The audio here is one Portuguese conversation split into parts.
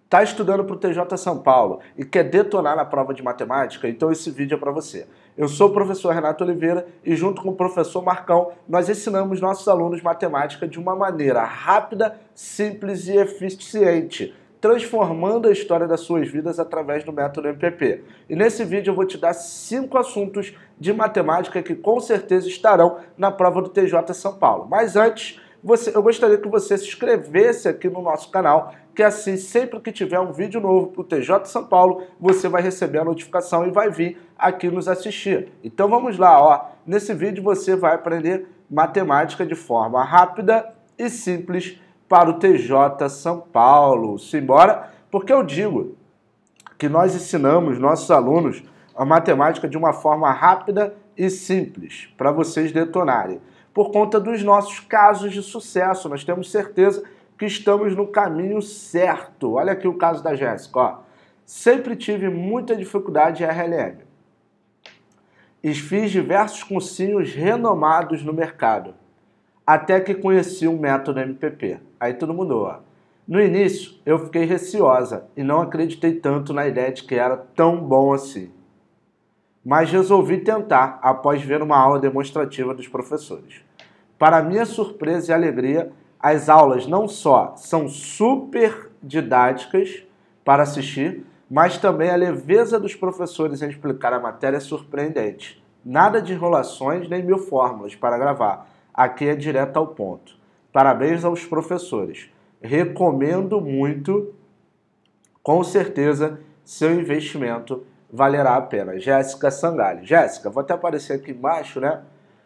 Está estudando para o TJ São Paulo e quer detonar na prova de matemática? Então esse vídeo é para você. Eu sou o professor Renato Oliveira e junto com o professor Marcão, nós ensinamos nossos alunos matemática de uma maneira rápida, simples e eficiente, transformando a história das suas vidas através do método MPP. E nesse vídeo eu vou te dar 5 assuntos de matemática que com certeza estarão na prova do TJ São Paulo. Mas antes, eu gostaria que você se inscrevesse aqui no nosso canal, que assim, sempre que tiver um vídeo novo para o TJ São Paulo, você vai receber a notificação e vai vir aqui nos assistir. Então vamos lá, ó. Nesse vídeo você vai aprender matemática de forma rápida e simples para o TJ São Paulo. Simbora? Porque eu digo que nós ensinamos nossos alunos a matemática de uma forma rápida e simples, para vocês detonarem. Por conta dos nossos casos de sucesso, nós temos certeza que estamos no caminho certo. Olha aqui o caso da Jéssica, ó. Sempre tive muita dificuldade em RLM. E fiz diversos cursinhos renomados no mercado, até que conheci o método MPP. Aí tudo mudou, ó. No início, eu fiquei receosa e não acreditei tanto na ideia de que era tão bom assim. Mas resolvi tentar após ver uma aula demonstrativa dos professores. Para minha surpresa e alegria, as aulas não só são super didáticas para assistir, mas também a leveza dos professores em explicar a matéria é surpreendente. Nada de enrolações nem mil fórmulas para gravar. Aqui é direto ao ponto. Parabéns aos professores. Recomendo muito, com certeza, seu investimento valerá a pena. Jéssica Sangalli. Jéssica, vou até aparecer aqui embaixo, né?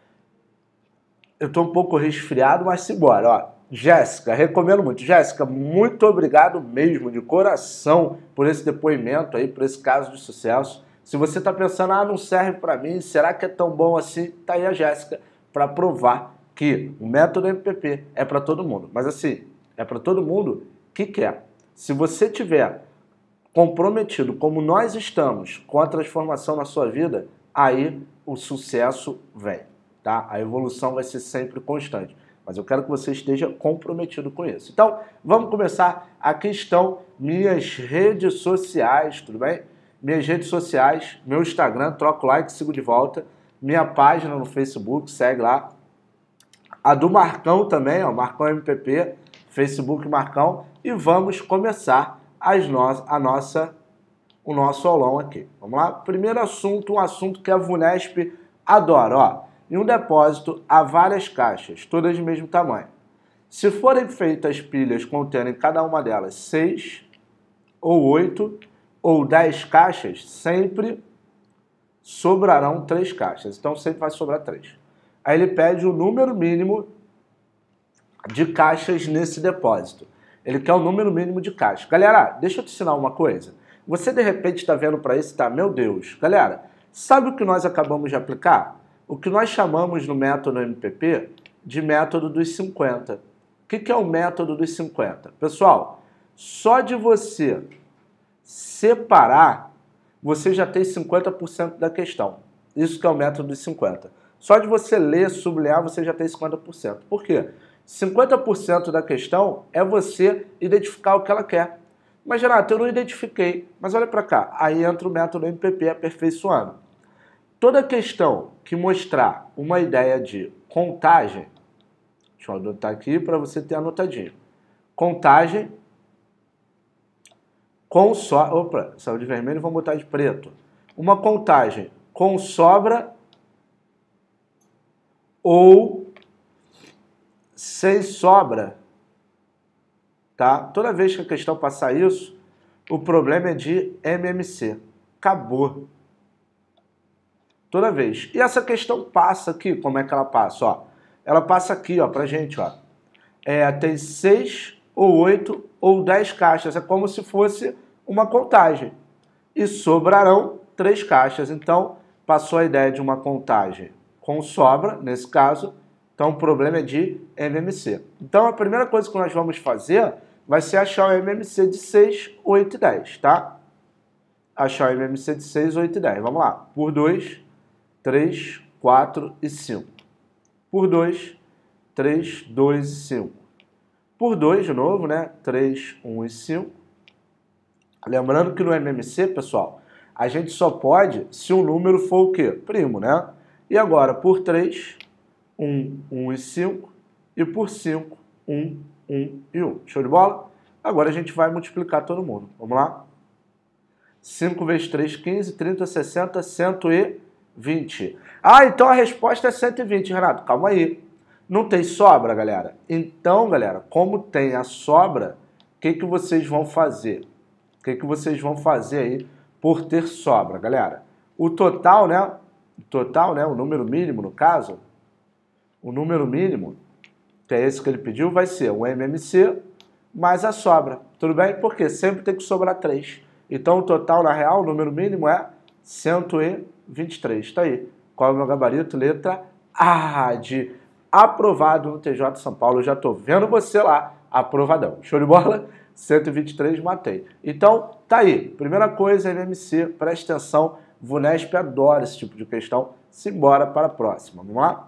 Eu tô um pouco resfriado, mas simbora, ó. Jéssica, recomendo muito. Jéssica, muito obrigado mesmo, de coração, por esse depoimento aí, por esse caso de sucesso. Se você tá pensando, não serve para mim, será que é tão bom assim? Tá aí a Jéssica para provar que o método MPP é para todo mundo. Mas assim, é para todo mundo que quer. Se você tiver comprometido, como nós estamos, com a transformação na sua vida, aí o sucesso vem, tá? A evolução vai ser sempre constante. Mas eu quero que você esteja comprometido com isso. Então, vamos começar. Aqui estão minhas redes sociais, tudo bem? Minhas redes sociais, meu Instagram, troco like, sigo de volta. Minha página no Facebook, segue lá. A do Marcão também, ó, Marcão MPP, Facebook Marcão. E vamos começar o nosso aulão aqui. Vamos lá? Primeiro assunto, um assunto que a VUNESP adora, ó. Em um depósito há várias caixas, todas do mesmo tamanho. Se forem feitas pilhas contendo em cada uma delas 6 ou 8 ou 10 caixas, sempre sobrarão 3 caixas. Então sempre vai sobrar 3. Aí ele pede o número mínimo de caixas nesse depósito. Ele quer o número mínimo de caixas. Galera, deixa eu te ensinar uma coisa. Você de repente está vendo para isso e está, meu Deus. Galera, sabe o que nós acabamos de aplicar? O que nós chamamos no método MPP de método dos 50. O que é o método dos 50? Pessoal, só de você separar, você já tem 50% da questão. Isso que é o método dos 50. Só de você ler, sublinhar, você já tem 50%. Por quê? 50% da questão é você identificar o que ela quer. Mas, Renato, eu não identifiquei. Mas olha para cá. Aí entra o método MPP aperfeiçoando. Toda questão que mostrar uma ideia de contagem, deixa eu anotar aqui para você ter anotadinho. Contagem com sobra. Opa, saiu de vermelho, vamos botar de preto. Uma contagem com sobra ou sem sobra, tá? Toda vez que a questão passar isso, o problema é de MMC. Acabou. Toda vez. E essa questão passa aqui, como é que ela passa? Ó, ela passa aqui, ó, pra gente, ó. Tem 6 ou 8 ou 10 caixas. É como se fosse uma contagem. E sobrarão 3 caixas. Então, passou a ideia de uma contagem com sobra, nesse caso. Então, o problema é de MMC. Então, a primeira coisa que nós vamos fazer vai ser achar o MMC de 6, 8 e 10, tá? Achar o MMC de 6, 8 e 10. Vamos lá. Por 2, 3, 4 e 5. Por 2, 3, 2 e 5. Por 2, de novo, né? 3, 1 e 5. Lembrando que no MMC, pessoal, a gente só pode se o número for o quê? Primo, né? E agora, por 3, 1, 1 e 5. E por 5, 1, 1 e 1. Show de bola? Agora a gente vai multiplicar todo mundo. Vamos lá? 5 vezes 3, 15, 30, 60, 120. Ah, então a resposta é 120, Renato. Calma aí. Não tem sobra, galera? Então, galera, como tem a sobra, o que vocês vão fazer? O que vocês vão fazer aí por ter sobra, galera? O total, né? O número mínimo, no caso, o número mínimo, que é esse que ele pediu, vai ser o MMC mais a sobra. Tudo bem? Porque sempre tem que sobrar 3. Então, o total, na real, o número mínimo é 123. Está aí. Qual é o meu gabarito? Letra A, de aprovado no TJ São Paulo. Eu já estou vendo você lá, aprovadão. Show de bola? 123, matei. Então, tá aí. Primeira coisa, MMC, presta atenção. VUNESP adora esse tipo de questão. Simbora para a próxima. Vamos lá?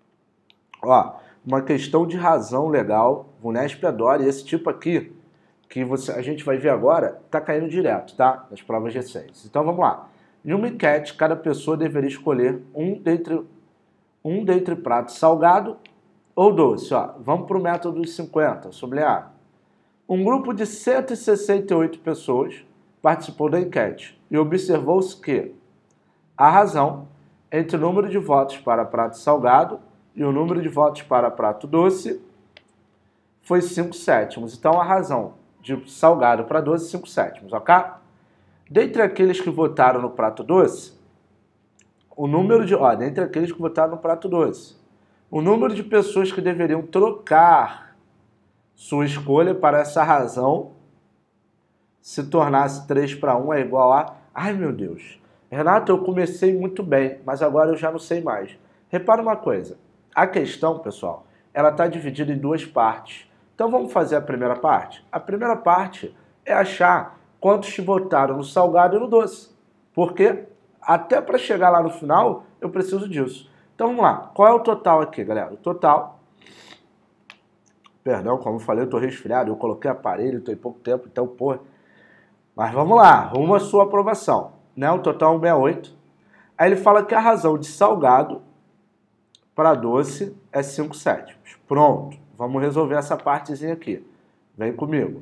Ó, uma questão de razão legal. VUNESP adora. E esse tipo aqui, que a gente vai ver agora, tá caindo direto, tá? Nas provas recentes. Então, vamos lá. Em uma enquete, cada pessoa deveria escolher um dentre prato salgado ou doce. Ó, vamos para o método dos 50, sublinhar. Um grupo de 168 pessoas participou da enquete e observou-se que a razão entre o número de votos para prato salgado e o número de votos para prato doce foi 5/7. Então, a razão de salgado para doce, 5/7, ok? Dentre aqueles que votaram no prato doce, dentre aqueles que votaram no prato doce, o número de pessoas que deveriam trocar sua escolha para essa razão se tornasse 3/1 é igual a... Ai, meu Deus. Renato, eu comecei muito bem, mas agora eu já não sei mais. Repara uma coisa. A questão, pessoal, ela está dividida em duas partes. Então, vamos fazer a primeira parte? A primeira parte é achar quantos votaram no salgado e no doce. Porque até para chegar lá no final, eu preciso disso. Então, vamos lá. Qual é o total aqui, galera? O total... Perdão, como eu falei, eu estou resfriado, eu coloquei aparelho, estou em pouco tempo, então, porra. Mas vamos lá, rumo à sua aprovação. Né? O total é 168. Aí ele fala que a razão de salgado para doce é 5/7. Pronto, vamos resolver essa partezinha aqui. Vem comigo.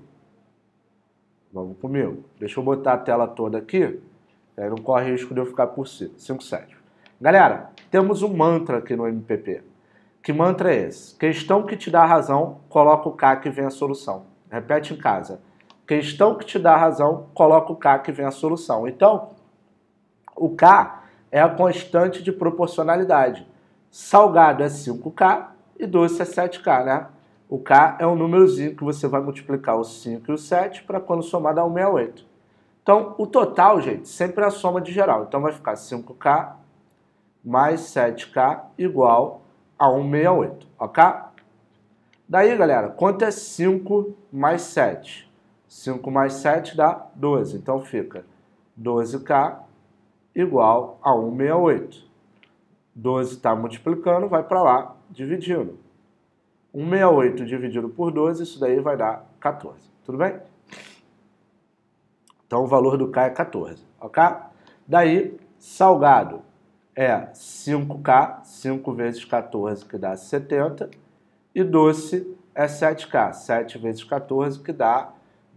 Vamos comigo. Deixa eu botar a tela toda aqui, aí não corre risco de eu ficar por cima. 5/7. Galera, temos um mantra aqui no MPP. Que mantra é esse? Questão que te dá a razão, coloca o K que vem a solução. Repete em casa. Questão que te dá a razão, coloca o K que vem a solução. Então, o K é a constante de proporcionalidade. Salgado é 5K e doce é 7K, né? O K é um númerozinho que você vai multiplicar os 5 e o 7 para quando somar dar 168. Então, o total, gente, sempre é a soma de geral. Então, vai ficar 5K mais 7K igual a 168, ok? Daí, galera, quanto é 5 mais 7? 5 mais 7 dá 12, então fica 12K igual a 168. 12 está multiplicando, vai para lá, dividindo. 168 dividido por 12, isso daí vai dar 14, tudo bem? Então, o valor do K é 14, ok? Daí, salgado é 5K, 5 vezes 14, que dá 70, e doce é 7K, 7 vezes 14, que dá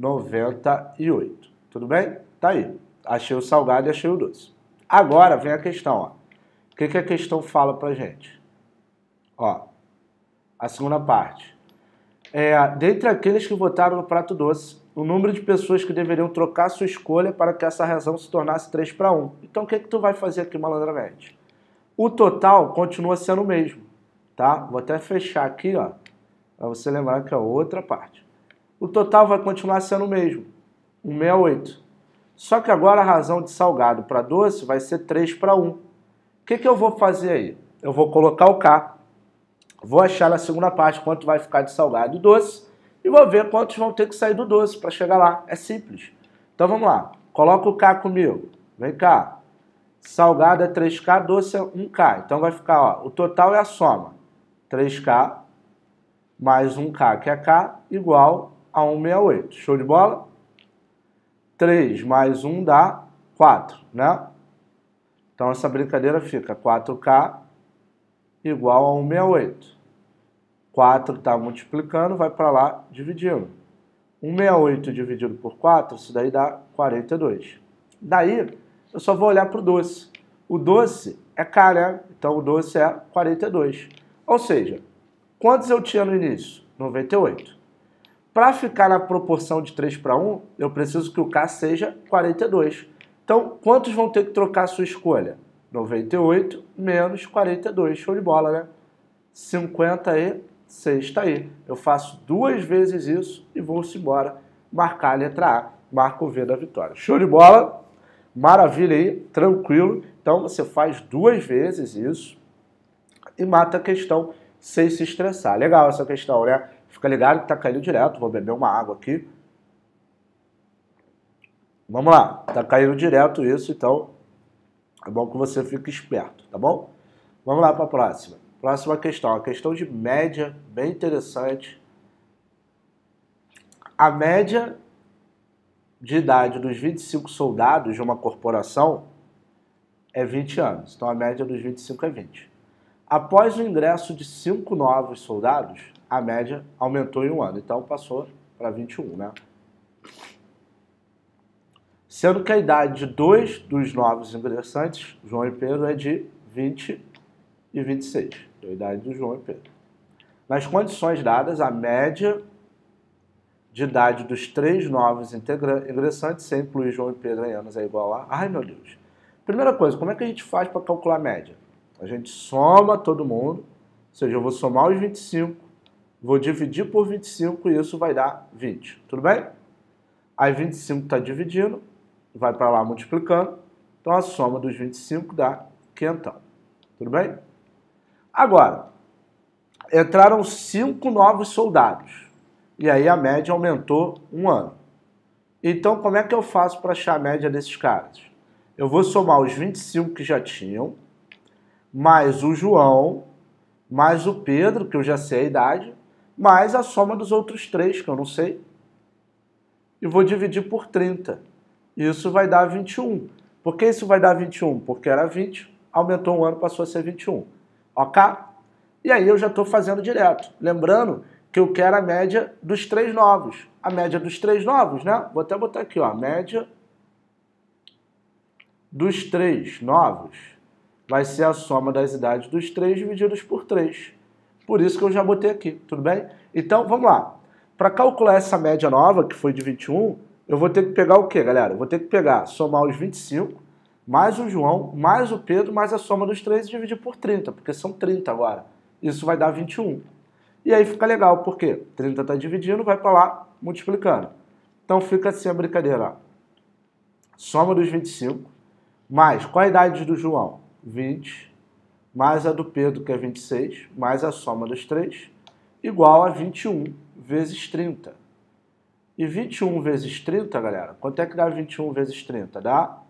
98. Tudo bem? Tá aí. Achei o salgado e achei o doce. Agora vem a questão, ó. O que a questão fala pra gente? Ó, a segunda parte. Dentre aqueles que votaram no prato doce, o número de pessoas que deveriam trocar sua escolha para que essa razão se tornasse 3/1. Então, o que tu vai fazer aqui malandramente? O total continua sendo o mesmo, tá? Vou até fechar aqui, ó, para você lembrar que é outra parte. O total vai continuar sendo o mesmo, 168. Só que agora a razão de salgado para doce vai ser 3/1. O que eu vou fazer aí? Eu vou colocar o K, vou achar na segunda parte quanto vai ficar de salgado e doce, e vou ver quantos vão ter que sair do doce para chegar lá. É simples. Então vamos lá. Coloca o K comigo. Vem cá. Salgado é 3K, doce é 1K. Então vai ficar, ó, o total é a soma. 3K mais 1K, que é K, igual a 168. Show de bola? 3 mais 1 dá 4, né? Então, essa brincadeira fica 4K igual a 168. 4 está multiplicando, vai para lá dividindo. 168 dividido por 4, isso daí dá 42. Daí, eu só vou olhar para o doce. O doce é K, né? Então, o doce é 42. Ou seja, quantos eu tinha no início? 98. Para ficar na proporção de 3 para 1, eu preciso que o K seja 42. Então, quantos vão ter que trocar a sua escolha? 98 menos 42. Show de bola, né? 56 está aí. Eu faço 2 vezes isso e vou-se embora marcar a letra A. Marco o V da vitória. Show de bola? Maravilha aí, tranquilo. Então, você faz 2 vezes isso e mata a questão sem se estressar. Legal essa questão, né? Fica ligado que tá caindo direto. Vou beber uma água aqui. Vamos lá. Tá caindo direto isso, então é bom que você fique esperto, tá bom? Vamos lá para a próxima. Próxima questão. A questão de média, bem interessante. A média de idade dos 25 soldados de uma corporação é 20 anos. Então, a média dos 25 é 20. Após o ingresso de 5 novos soldados, a média aumentou em 1 ano. Então, passou para 21, né? Sendo que a idade de 2 dos novos ingressantes, João e Pedro, é de 20 e 26. A idade do João e Pedro. Nas condições dadas, a média de idade dos 3 novos ingressantes, sem incluir João e Pedro em anos, é igual a... Ai, meu Deus. Primeira coisa, como é que a gente faz para calcular a média? A gente soma todo mundo, ou seja, eu vou somar os 25, vou dividir por 25 e isso vai dar 20. Tudo bem? Aí 25 está dividindo, vai para lá multiplicando, então a soma dos 25 dá 500. Tudo bem? Agora, entraram 5 novos soldados. E aí a média aumentou 1 ano. Então, como é que eu faço para achar a média desses caras? Eu vou somar os 25 que já tinham, mais o João, mais o Pedro, que eu já sei a idade, mais a soma dos outros 3, que eu não sei. E vou dividir por 30. Isso vai dar 21. Por que isso vai dar 21? Porque era 20, aumentou 1 ano, passou a ser 21. Ok? E aí eu já estou fazendo direto. Lembrando que eu quero a média dos 3 novos. A média dos 3 novos, né? Vou até botar aqui, ó, a média dos 3 novos vai ser a soma das idades dos 3 divididos por 3. Por isso que eu já botei aqui, tudo bem? Então, vamos lá. Para calcular essa média nova, que foi de 21, eu vou ter que pegar o quê, galera? Eu vou ter que pegar, somar os 25, mais o João, mais o Pedro, mais a soma dos 3 e dividir por 30, porque são 30 agora. Isso vai dar 21. E aí fica legal, porque 30 está dividindo, vai para lá multiplicando. Então fica assim a brincadeira. Ó. Soma dos 25, mais qual a idade do João? 20, mais a do Pedro, que é 26, mais a soma dos 3, igual a 21 vezes 30. E 21 vezes 30, galera, quanto é que dá 21 vezes 30? Dá,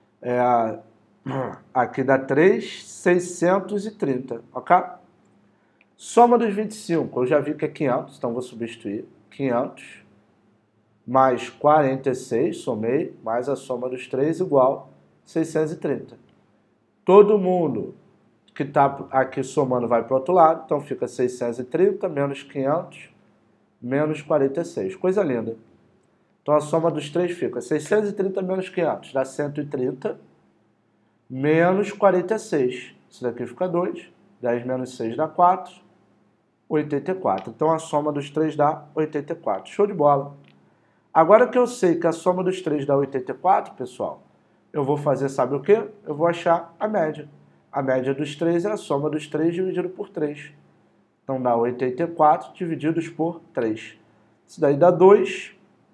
aqui dá 3.630, ok? Soma dos 25, eu já vi que é 500, então vou substituir. 500 mais 46, somei, mais a soma dos 3, igual 630. Todo mundo que está aqui somando vai para o outro lado, então fica 630 menos 500 menos 46. Coisa linda. Então a soma dos 3 fica 630 menos 500, dá 130 menos 46. Isso daqui fica 2, 10 menos 6 dá 4, 84. Então a soma dos 3 dá 84. Show de bola. Agora que eu sei que a soma dos 3 dá 84, pessoal, eu vou fazer, sabe o quê? Eu vou achar a média. A média dos 3 é a soma dos 3 dividido por 3. Então dá 84 divididos por 3. Isso daí dá 2,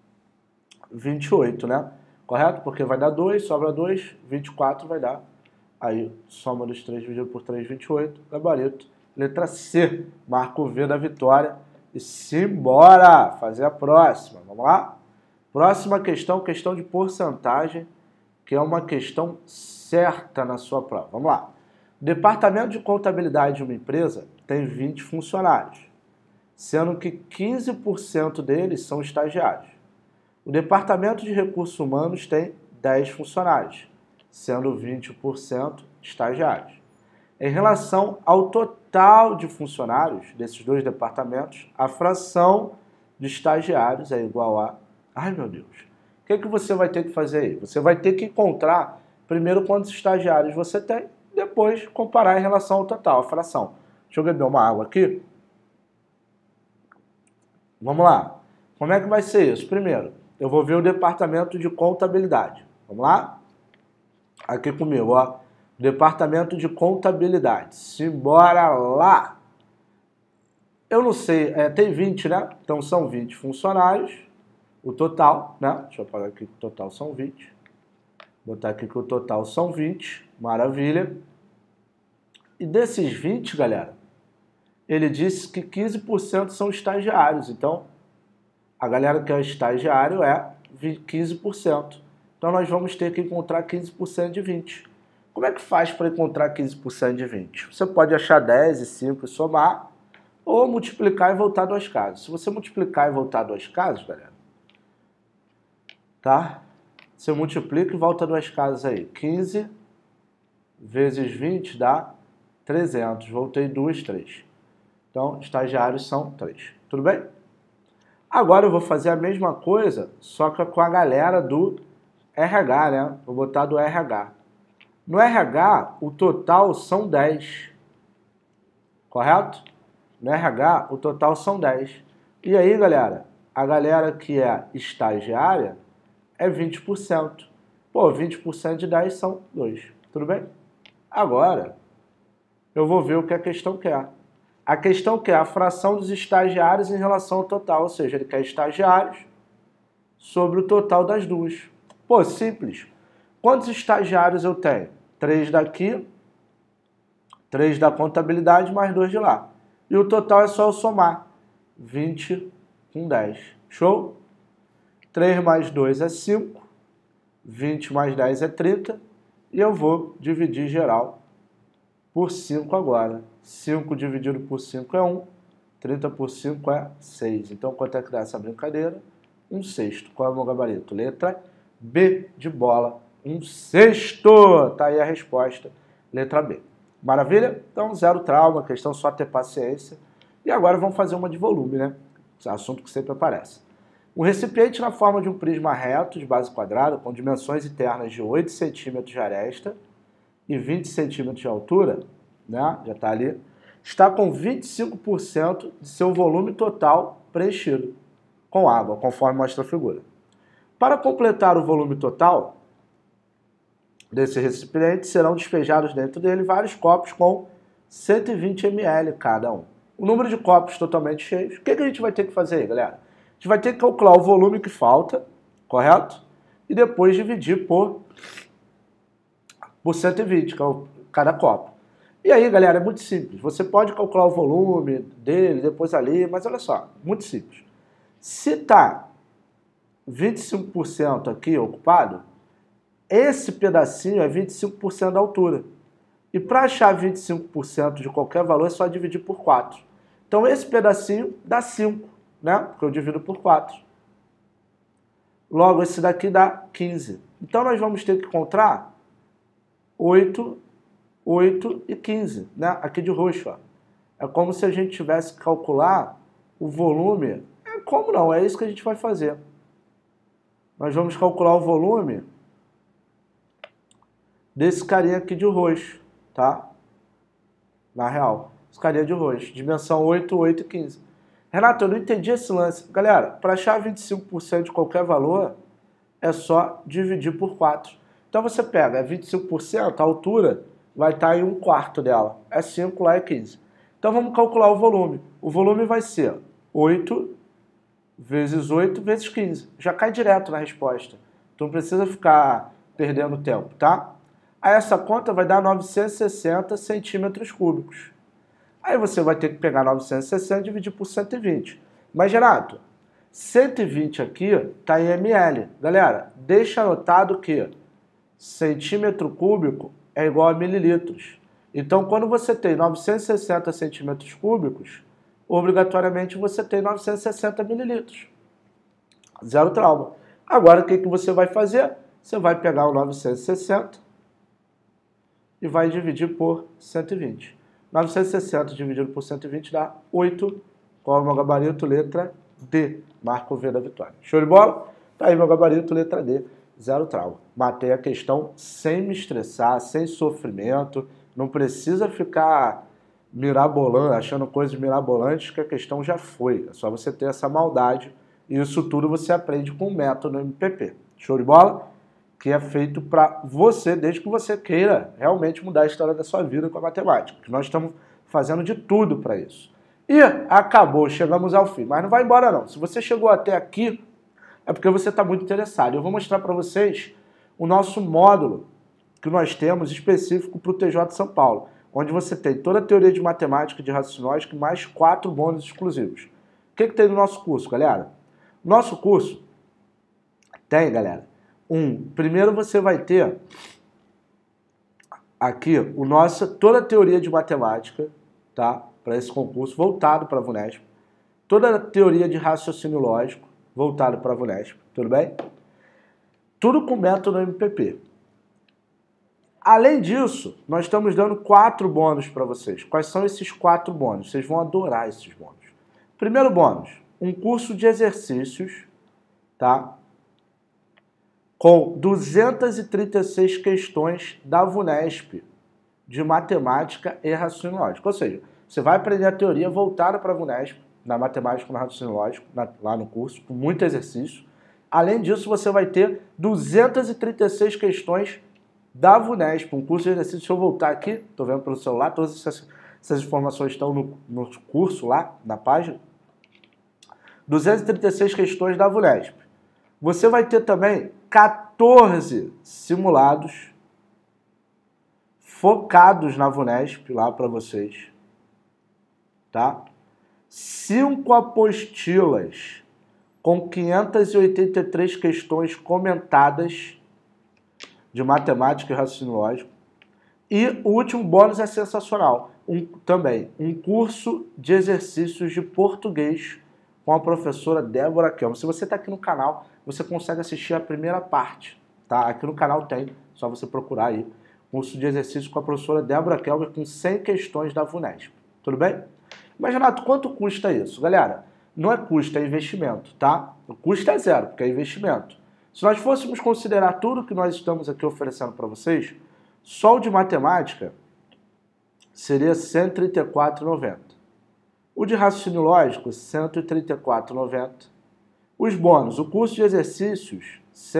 28, né? Correto? Porque vai dar 2, sobra 2, 24 vai dar. Aí, soma dos 3 dividido por 3, 28, gabarito. Letra C, marca o V da vitória. E simbora fazer a próxima. Vamos lá? Próxima questão, questão de porcentagem, que é uma questão certa na sua prova. Vamos lá. O departamento de contabilidade de uma empresa tem 20 funcionários, sendo que 15% deles são estagiários. O Departamento de Recursos Humanos tem 10 funcionários, sendo 20% estagiários. Em relação ao total de funcionários desses dois departamentos, a fração de estagiários é igual a... Ai, meu Deus! O que você vai ter que fazer aí? Você vai ter que encontrar primeiro quantos estagiários você tem, depois comparar em relação ao total, a fração. Deixa eu beber uma água aqui. Vamos lá. Como é que vai ser isso? Primeiro, eu vou ver o departamento de contabilidade. Vamos lá? Aqui comigo, ó. Departamento de contabilidade. Simbora lá! Eu não sei, tem 20, né? Então são 20 funcionários. O total, né? Deixa eu apagar aqui que o total são 20. Botar aqui que o total são 20. Maravilha. E desses 20, galera, ele disse que 15% são estagiários. Então, a galera que é estagiário é 15%. Então, nós vamos ter que encontrar 15% de 20. Como é que faz para encontrar 15% de 20? Você pode achar 10 e 5 e somar, ou multiplicar e voltar duas casas. Se você multiplicar e voltar duas casas, galera, tá? Você multiplica e volta duas casas aí. 15 vezes 20 dá 300. Voltei 2, 3. Então, estagiários são 3. Tudo bem? Agora eu vou fazer a mesma coisa, só que com a galera do RH, né? Vou botar do RH. No RH, o total são 10. Correto? No RH, o total são 10. E aí, galera, a galera que é estagiária é 20%. Pô, 20% de 10 são 2. Tudo bem? Agora, eu vou ver o que a questão quer. A questão quer a fração dos estagiários em relação ao total, ou seja, ele quer estagiários sobre o total das duas. Pô, simples. Quantos estagiários eu tenho? 3 daqui, 3 da contabilidade, mais 2 de lá. E o total é só eu somar. 20 com 10. Show? 3 mais 2 é 5. 20 mais 10 é 30. E eu vou dividir geral por 5 agora. 5 dividido por 5 é 1. 30 por 5 é 6. Então, quanto é que dá essa brincadeira? 1/6. Qual é o meu gabarito? Letra B de bola. 1/6. Tá aí a resposta. Letra B. Maravilha? Então, zero trauma. Questão só ter paciência. E agora vamos fazer uma de volume, né? Esse assunto que sempre aparece. Um recipiente na forma de um prisma reto de base quadrada, com dimensões internas de 8 centímetros de aresta e 20 centímetros de altura, né? Já está ali, está com 25% de seu volume total preenchido com água, conforme mostra a figura. Para completar o volume total desse recipiente, serão despejados dentro dele vários copos com 120 ml cada um. O número de copos totalmente cheios. O que a gente vai ter que fazer aí, galera? A gente vai ter que calcular o volume que falta, correto? E depois dividir por 120, que é cada copo. E aí, galera, é muito simples. Você pode calcular o volume dele, depois ali, mas olha só, muito simples. Se está 25% aqui ocupado, esse pedacinho é 25% da altura. E para achar 25% de qualquer valor é só dividir por 4. Então esse pedacinho dá 5, né? Porque eu divido por 4. Logo, esse daqui dá 15. Então nós vamos ter que encontrar 8, 8 e 15, né? Aqui de roxo, ó. É como se a gente tivesse que calcular o volume. Como não? É isso que a gente vai fazer. Nós vamos calcular o volume desse carinha aqui de roxo, tá? Na real, esse carinha de roxo. Dimensão 8, 8 e 15. Renato, eu não entendi esse lance. Galera, para achar 25% de qualquer valor, é só dividir por 4. Então você pega 25%, a altura vai estar em 1/4 dela. É 5, lá é 15. Então vamos calcular o volume. O volume vai ser 8 vezes 8 vezes 15. Já cai direto na resposta. Então não precisa ficar perdendo tempo, tá? Aí essa conta vai dar 960 centímetros cúbicos. Aí você vai ter que pegar 960 e dividir por 120. Mas, Renato, 120 aqui está em ml. Galera, deixa anotado que centímetro cúbico é igual a mililitros. Então, quando você tem 960 centímetros cúbicos, obrigatoriamente você tem 960 mililitros. Zero trauma. Agora, o que você vai fazer? Você vai pegar o 960 e vai dividir por 120. 960 dividido por 120 dá 8. Qual é o meu gabarito? Letra D. Marca o V da vitória. Show de bola? Tá aí meu gabarito, letra D. 0 trauma. Matei a questão sem me estressar, sem sofrimento. Não precisa ficar mirabolando, achando coisas mirabolantes, que a questão já foi. É só você ter essa maldade. E isso tudo você aprende com o método MPP. Show de bola? Que é feito para você, desde que você queira realmente mudar a história da sua vida com a matemática. Que nós estamos fazendo de tudo para isso. E acabou, chegamos ao fim. Mas não vai embora não. Se você chegou até aqui, é porque você está muito interessado. Eu vou mostrar para vocês o nosso módulo que nós temos específico para o TJ São Paulo, onde você tem toda a teoria de matemática de raciocínio lógico e mais 4 bônus exclusivos. O que tem no nosso curso, galera? Nosso curso tem, galera, primeiro você vai ter aqui toda a teoria de matemática, tá? Para esse concurso, voltado para a VUNESP. Toda a teoria de raciocínio lógico, voltado para a VUNESP, tudo bem? Tudo com método MPP. Além disso, nós estamos dando 4 bônus para vocês. Quais são esses 4 bônus? Vocês vão adorar esses bônus. Primeiro bônus, um curso de exercícios, tá? Com 236 questões da VUNESP de matemática e raciocínio lógico. Ou seja, você vai aprender a teoria voltada para a VUNESP, na matemática e no raciocínio lógico, lá no curso, com muito exercício. Além disso, você vai ter 236 questões da VUNESP, um curso de exercício. Deixa eu voltar aqui, estou vendo pelo celular, todas essas informações estão no curso lá, na página. 236 questões da VUNESP. Você vai ter também 14 simulados focados na VUNESP lá para vocês, tá? 5 apostilas com 583 questões comentadas de matemática e raciocínio lógico. E o último bônus é sensacional, também um curso de exercícios de português com a professora Débora Kelmer. Se você está aqui no canal, você consegue assistir a primeira parte, tá? Aqui no canal tem, só você procurar aí, curso de exercício com a professora Débora Kelmer com 100 questões da VUNESP. Tudo bem? Mas, Renato, quanto custa isso? Galera, não é custo, é investimento, tá? O custo é 0, porque é investimento. Se nós fôssemos considerar tudo que nós estamos aqui oferecendo para vocês, só o de matemática seria R$ 134,90. O de raciocínio lógico, R$ 134,90. Os bônus, o curso de exercícios, R$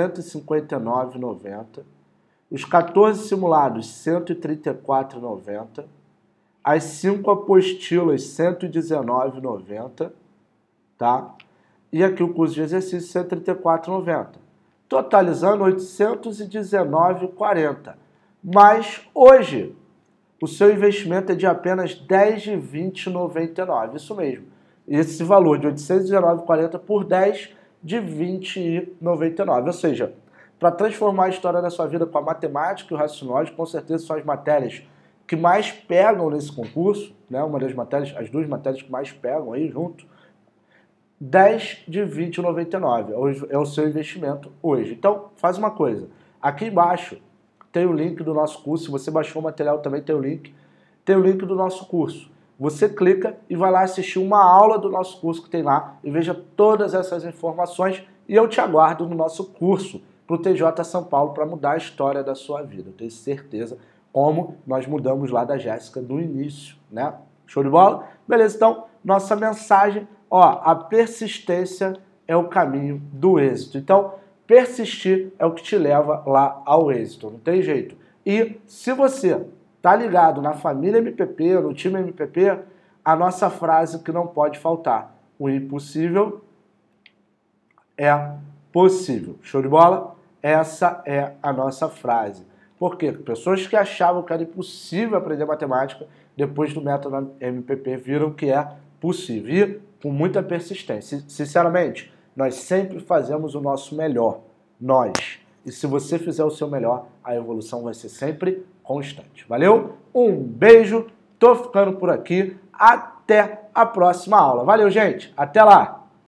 159,90. Os 14 simulados, R$ 134,90. As 5 apostilas, R$ 119,90. Tá? E aqui o curso de exercício, R$ 134,90. Totalizando R$ 819,40. Mas hoje, o seu investimento é de apenas R$ 10 de R$ 20,99. Isso mesmo. Esse valor de R$ 819,40 por 10 de R$ 20,99. Ou seja, para transformar a história da sua vida com a matemática e o raciocínio lógico, com certeza são as matérias que mais pegam nesse concurso, né? Uma das matérias, as 2 matérias que mais pegam aí junto, 10 de R$ 20,99 é o seu investimento hoje. Então, faz uma coisa. Aqui embaixo tem o link do nosso curso. Se você baixou o material, também tem o link. Tem o link do nosso curso. Você clica e vai lá assistir uma aula do nosso curso que tem lá e veja todas essas informações. E eu te aguardo no nosso curso para o TJ São Paulo para mudar a história da sua vida. Eu tenho certeza como nós mudamos lá da Jéssica no início, né? Show de bola? Beleza, então, nossa mensagem, ó, a persistência é o caminho do êxito. Então, persistir é o que te leva lá ao êxito, não tem jeito. E se você tá ligado na família MPP, no time MPP, a nossa frase que não pode faltar: o impossível é possível. Show de bola? Essa é a nossa frase. Por quê? Pessoas que achavam que era impossível aprender matemática, depois do método MPP, viram que é possível. E com muita persistência. Sinceramente, nós sempre fazemos o nosso melhor. Nós. E se você fizer o seu melhor, a evolução vai ser sempre constante. Valeu? Um beijo. Tô ficando por aqui. Até a próxima aula. Valeu, gente. Até lá.